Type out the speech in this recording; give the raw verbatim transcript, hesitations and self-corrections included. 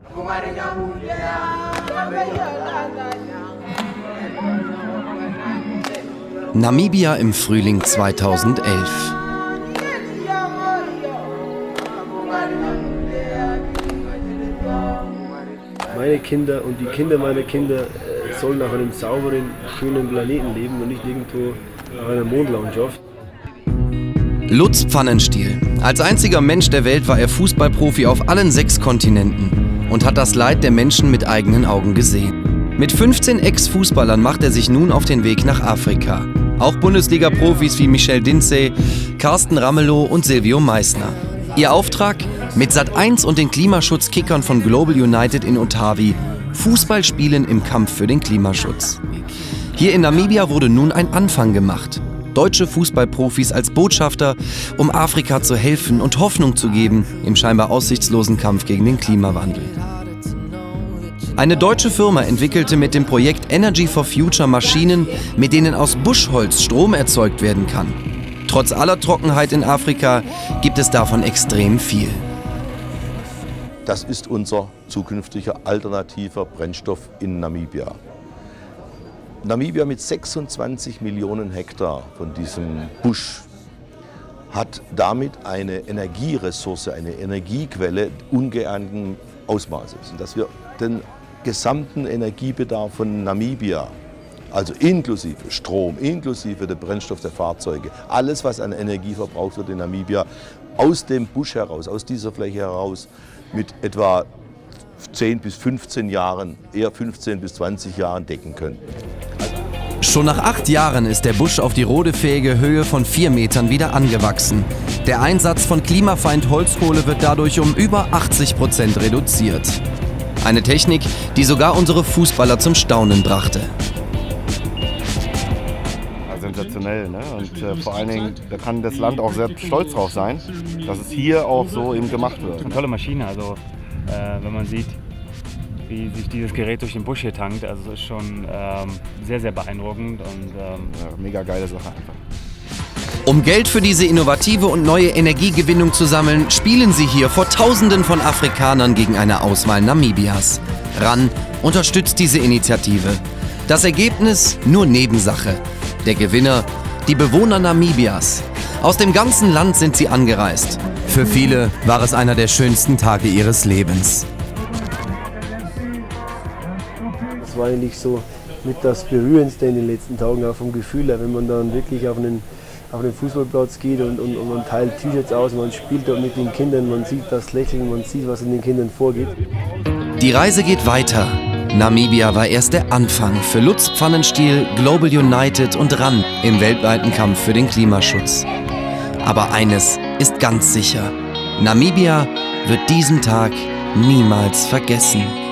Namibia im Frühling zweitausendelf. Meine Kinder und die Kinder meiner Kinder äh, sollen auf einem sauberen, schönen Planeten leben und nicht irgendwo auf einer Mondlandschaft. Lutz Pfannenstiel. Als einziger Mensch der Welt war er Fußballprofi auf allen sechs Kontinenten und hat das Leid der Menschen mit eigenen Augen gesehen. Mit fünfzehn Ex-Fußballern macht er sich nun auf den Weg nach Afrika. Auch Bundesliga-Profis wie Michel Dinzey, Carsten Ramelow und Silvio Meissner. Ihr Auftrag? Mit Sat eins und den Klimaschutzkickern von Global United in Otavi Fußball spielen im Kampf für den Klimaschutz. Hier in Namibia wurde nun ein Anfang gemacht. Deutsche Fußballprofis als Botschafter, um Afrika zu helfen und Hoffnung zu geben im scheinbar aussichtslosen Kampf gegen den Klimawandel. Eine deutsche Firma entwickelte mit dem Projekt Energy for Future Maschinen, mit denen aus Buschholz Strom erzeugt werden kann. Trotz aller Trockenheit in Afrika gibt es davon extrem viel. Das ist unser zukünftiger alternativer Brennstoff in Namibia. Namibia mit sechsundzwanzig Millionen Hektar von diesem Busch hat damit eine Energieressource, eine Energiequelle ungeahnten Ausmaßes. Und dass wir den gesamten Energiebedarf von Namibia, also inklusive Strom, inklusive der Brennstoff der Fahrzeuge, alles was an Energie verbraucht wird in Namibia, aus dem Busch heraus, aus dieser Fläche heraus, mit etwa zehn bis fünfzehn Jahren, eher fünfzehn bis zwanzig Jahren decken können. Schon nach acht Jahren ist der Busch auf die rodefähige Höhe von vier Metern wieder angewachsen. Der Einsatz von Klimafeind Holzkohle wird dadurch um über achtzig Prozent reduziert. Eine Technik, die sogar unsere Fußballer zum Staunen brachte. Sensationell, ne? Und äh, vor allen Dingen, da kann das Land auch sehr stolz drauf sein, dass es hier auch so eben gemacht wird. Eine tolle Maschine, also äh, wenn man sieht, wie sich dieses Gerät durch den Busch hier tankt, also es ist schon ähm, sehr, sehr beeindruckend und ähm ja, mega geile Sache einfach. Um Geld für diese innovative und neue Energiegewinnung zu sammeln, spielen sie hier vor Tausenden von Afrikanern gegen eine Auswahl Namibias. RAN unterstützt diese Initiative. Das Ergebnis nur Nebensache. Der Gewinner, die Bewohner Namibias. Aus dem ganzen Land sind sie angereist. Für viele war es einer der schönsten Tage ihres Lebens. Das war eigentlich so mit das Berührendste in den letzten Tagen, auch vom Gefühl her, wenn man dann wirklich auf einen, auf den Fußballplatz geht und, und, und man teilt T-Shirts aus, man spielt dort mit den Kindern, man sieht das Lächeln, man sieht, was in den Kindern vorgeht. Die Reise geht weiter. Namibia war erst der Anfang für Lutz Pfannenstiel, Global United und RAN im weltweiten Kampf für den Klimaschutz. Aber eines ist ganz sicher: Namibia wird diesen Tag niemals vergessen.